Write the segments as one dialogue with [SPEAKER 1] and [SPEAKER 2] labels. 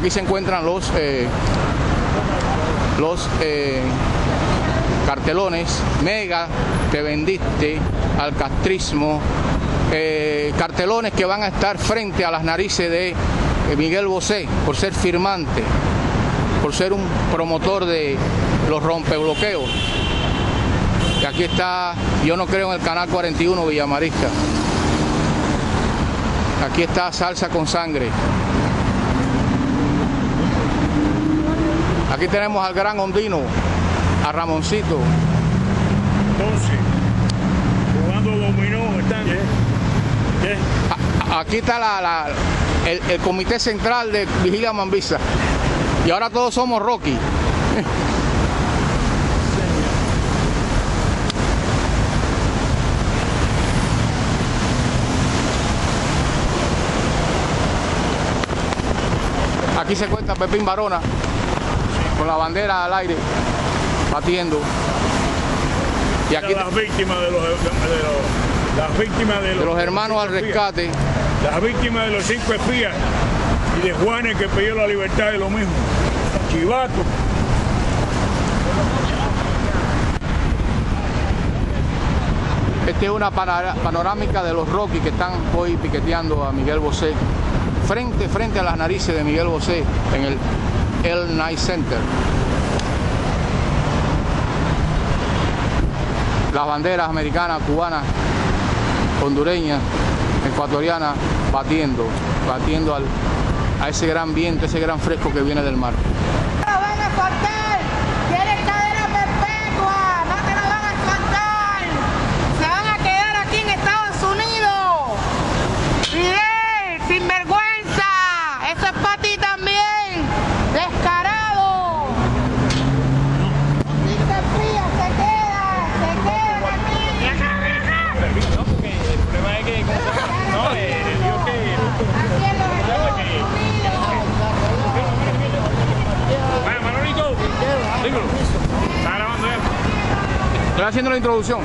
[SPEAKER 1] Aquí se encuentran los cartelones: Mega, te vendiste al castrismo. Cartelones que van a estar frente a las narices de Miguel Bosé por ser firmante, por ser un promotor de los rompebloqueos. Y aquí está, yo no creo en el Canal 41 Villamarisca. Aquí está Salsa con Sangre. Aquí tenemos al Gran Ondino, a Ramoncito.
[SPEAKER 2] Entonces, jugando dominó, están. ¿Qué?
[SPEAKER 1] Aquí está el comité central de Vigilia Mambisa. Y ahora todos somos Rocky. Aquí se encuentra Pepín Barona con la bandera al aire, batiendo. Y aquí
[SPEAKER 2] las víctimas de
[SPEAKER 1] los hermanos al rescate.
[SPEAKER 2] Las víctimas de los 5 espías y de Juanes, que pidió la libertad, de lo mismo. Chivato.
[SPEAKER 1] Esta es una panorámica de los Rocky que están hoy piqueteando a Miguel Bosé, frente a las narices de Miguel Bosé en el El Night Center. Las banderas americanas, cubanas, hondureñas, ecuatorianas, batiendo a ese gran viento, ese gran fresco que viene del mar.
[SPEAKER 3] ¡No lo van a soltar! ¡Quieren cadena perpetua! ¡No te lo van a soltar! ¡Se van a quedar aquí en Estados Unidos! ¡Fidel! ¡Sinvergüenza! ¡Eso es para ti también! ¡Descarado! ¡Y se fría! ¡Se quedan aquí!
[SPEAKER 2] No, porque el problema es que... No, digo que...
[SPEAKER 3] ¡Aquí en los Estados Unidos!
[SPEAKER 2] Vaya, Manolito, dímelo. ¿Está grabando ya?
[SPEAKER 1] Estoy haciendo la introducción.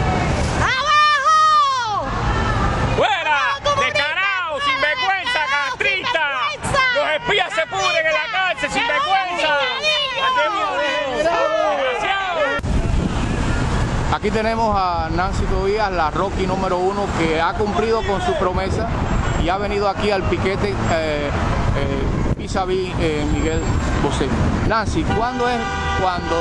[SPEAKER 3] ¡Abajo!
[SPEAKER 2] ¡Fuera! ¡Descarado! ¡Sinvergüenza, castrista! ¡Los espías se pudren en la cárcel! ¡Sinvergüenza!
[SPEAKER 1] Aquí tenemos a Nancy Tobías, la Rocky número 1, que ha cumplido con su promesa y ha venido aquí al piquete vis-a-vis Miguel Bosé. Nancy, ¿cuándo es cuando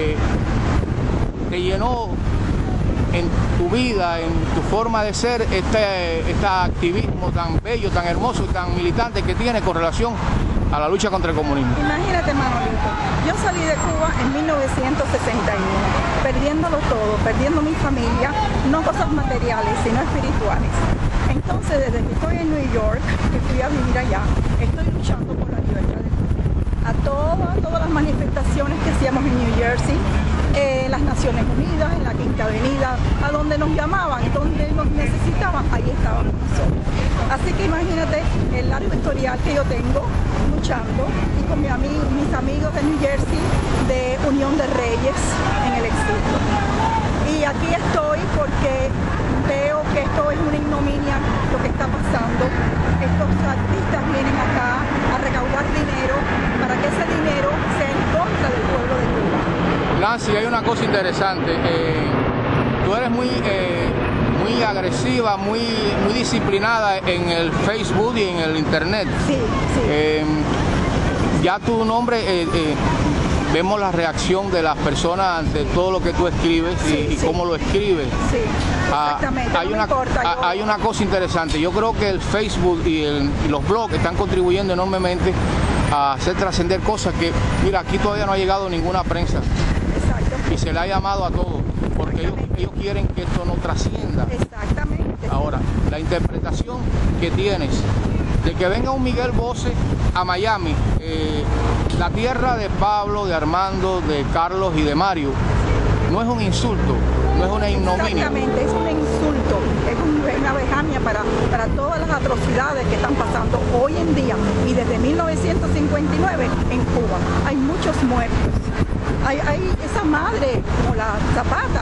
[SPEAKER 1] te llenó en tu vida, en tu forma de ser, este activismo tan bello, tan hermoso y tan militante que tiene con relación a la lucha contra el comunismo?
[SPEAKER 4] Imagínate, Manolito, yo salí de Cuba en 1961, perdiéndolo todo, perdiendo mi familia, no cosas materiales, sino espirituales. Entonces, desde que estoy en New York, que fui a vivir allá, estoy luchando por la libertad de Cuba. A todas las manifestaciones que hacíamos en New Jersey, en las Naciones Unidas, en la Quinta Avenida, a donde nos llamaban, donde nos necesitaban, ahí estábamos nosotros. Así que imagínate el largo historial que yo tengo luchando y con mis amigos de New Jersey, de Unión de Reyes en el exilio. Y aquí estoy porque veo que esto es una ignominia lo que está pasando. Estos artistas vienen acá a recaudar dinero para que ese dinero sea en contra del pueblo de Cuba.
[SPEAKER 1] Nancy, hay una cosa interesante. Tú eres muy agresiva, muy disciplinada en el Facebook y en el internet.
[SPEAKER 4] Sí, sí.
[SPEAKER 1] Ya tu nombre, vemos la reacción de las personas ante todo lo que tú escribes y cómo lo escribes.
[SPEAKER 4] Sí, exactamente.
[SPEAKER 1] Hay una cosa interesante. Yo creo que el Facebook y los blogs están contribuyendo enormemente a hacer trascender cosas que, mira, aquí todavía no ha llegado ninguna prensa.
[SPEAKER 4] Exacto.
[SPEAKER 1] Y se le ha llamado a todos, porque ellos quieren que esto no trascienda.
[SPEAKER 4] Exactamente.
[SPEAKER 1] Ahora, la interpretación que tienes de que venga un Miguel Bosé a Miami, la tierra de Pablo, de Armando, de Carlos y de Mario, no es un insulto, no es una ignominia.
[SPEAKER 4] Exactamente, es un insulto, es una vejamia para todas las atrocidades que están pasando hoy en día y desde 1959 en Cuba. Hay muchos muertos. Hay esa madre como la Zapata,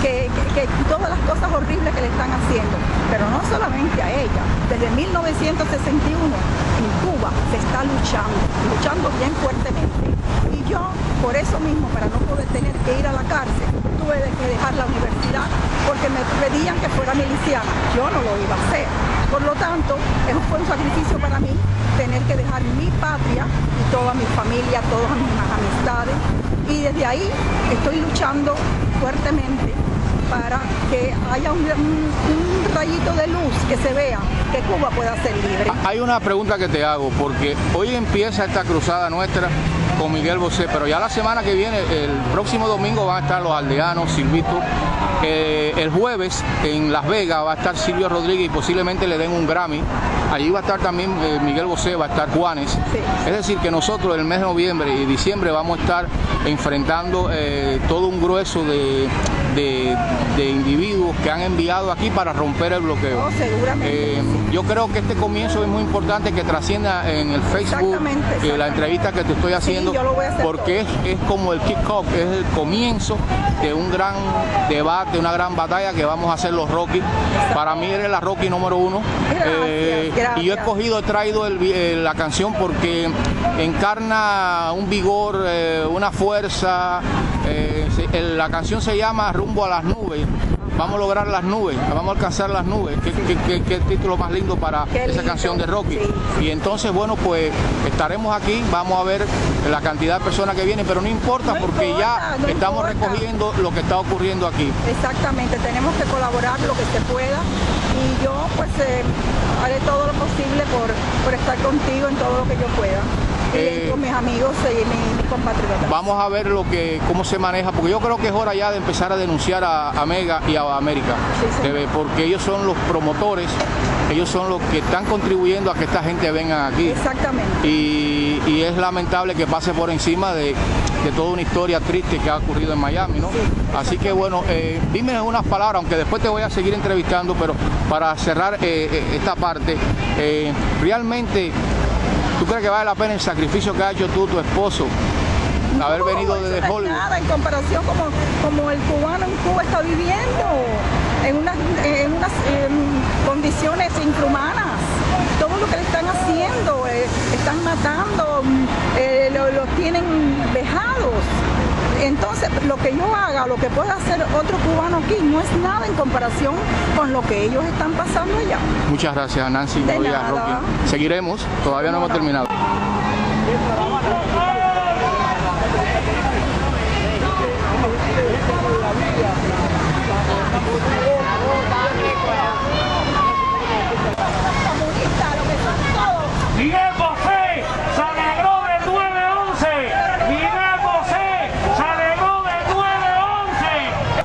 [SPEAKER 4] que todas las cosas horribles que le están haciendo. Pero no solamente a ella, desde 1961 en Cuba se está luchando bien fuertemente. Y yo, por eso mismo, para no poder tener que ir a la cárcel, tuve que dejar la universidad porque me pedían que fuera miliciana. Yo no lo iba a hacer. Por lo tanto, eso fue un sacrificio para mí, tener que dejar mi patria y toda mi familia, todas mis amistades. Y desde ahí estoy luchando fuertemente para que haya un rayito de luz, que se vea que Cuba pueda ser libre.
[SPEAKER 1] Hay una pregunta que te hago, porque hoy empieza esta cruzada nuestra con Miguel Bosé, pero ya la semana que viene, el próximo domingo, van a estar los aldeanos, Silvito. El jueves en Las Vegas va a estar Silvio Rodríguez y posiblemente le den un Grammy. Allí va a estar también Miguel Bosé, va a estar Juanes.
[SPEAKER 4] Sí.
[SPEAKER 1] Es decir, que nosotros el mes de noviembre y diciembre vamos a estar enfrentando todo un grueso de individuos que han enviado aquí para romper el bloqueo.
[SPEAKER 4] Oh, seguramente.
[SPEAKER 1] Yo creo que este comienzo es muy importante que trascienda en el Facebook, la entrevista que te estoy haciendo,
[SPEAKER 4] sí, yo lo voy a hacer
[SPEAKER 1] porque es como el kick-off, es el comienzo de un gran debate, una gran batalla que vamos a hacer los Rocky. Para mí eres la Rocky número 1.
[SPEAKER 4] Gracias.
[SPEAKER 1] Y yo he traído la canción porque encarna un vigor, una fuerza. La canción se llama Rumbo a las nubes. Vamos a lograr las nubes, vamos a alcanzar las nubes. ¿Qué título más lindo para esa canción de Rocky? Sí. Y entonces, bueno, pues estaremos aquí, vamos a ver la cantidad de personas que vienen, pero no importa porque ya estamos recogiendo lo que está ocurriendo aquí.
[SPEAKER 4] Exactamente, tenemos que colaborar lo que se pueda y yo pues haré todo lo posible por estar contigo en todo lo que yo pueda. Con mis amigos y mis compatriotas.
[SPEAKER 1] Vamos a ver cómo se maneja, porque yo creo que es hora ya de empezar a denunciar a Mega y a América, sí, porque ellos son los promotores, ellos son los que están contribuyendo a que esta gente venga aquí.
[SPEAKER 4] Exactamente.
[SPEAKER 1] Y es lamentable que pase por encima de toda una historia triste que ha ocurrido en Miami, ¿no? Sí, así que bueno, dime unas palabras, aunque después te voy a seguir entrevistando, pero para cerrar esta parte, realmente, ¿tú crees que vale la pena el sacrificio que ha hecho tú, tu esposo, haber venido desde Hollywood?
[SPEAKER 4] Nada en comparación como el cubano en Cuba está viviendo, en unas condiciones infrahumanas. Todo lo que le están haciendo, están matando, los tienen vejados. Entonces, lo que yo haga, lo que pueda hacer otro cubano aquí, no es nada en comparación con lo que ellos están pasando allá.
[SPEAKER 1] Muchas gracias, Nancy.
[SPEAKER 4] De nada.
[SPEAKER 1] Rocky. Seguiremos, todavía no hemos terminado.
[SPEAKER 2] Miguel Bosé se alegró del 9-11. Miguel Bosé se alegró del 9-11.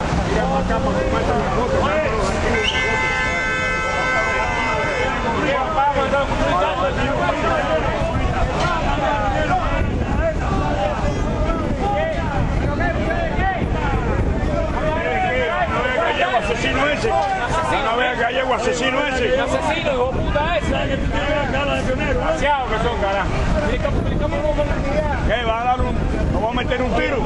[SPEAKER 2] Asesino ese. No vea gallego asesino ese. Asesino, hijo puta ese. Demasiado que son, carajo. ¿Qué? ¿Va a dar nos vamos a meter un tiro?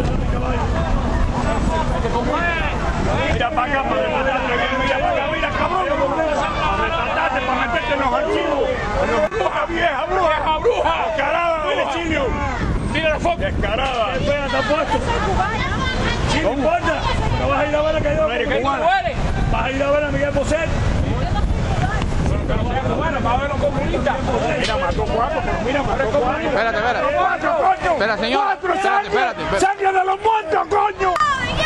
[SPEAKER 2] Mira para acá, para rematarte. Mira para acá, mira, cabrón. Para rematarte, para meterte en los archivos. Bruja, vieja bruja. Descarada, del exilio. Mira la foto. Descarada. ¿Qué pena te ha puesto? Sí, no importa. No vas a ir a ver a que yo. Vas a ir a ver a Miguel Bosé. Para ver los comunistas. Mira, mató 4, pero mira, mató 4.
[SPEAKER 1] Espérate.
[SPEAKER 2] 4, coño.
[SPEAKER 1] Espera, señor.
[SPEAKER 2] 4 sangre. ¡Sangre de los muertos, coño!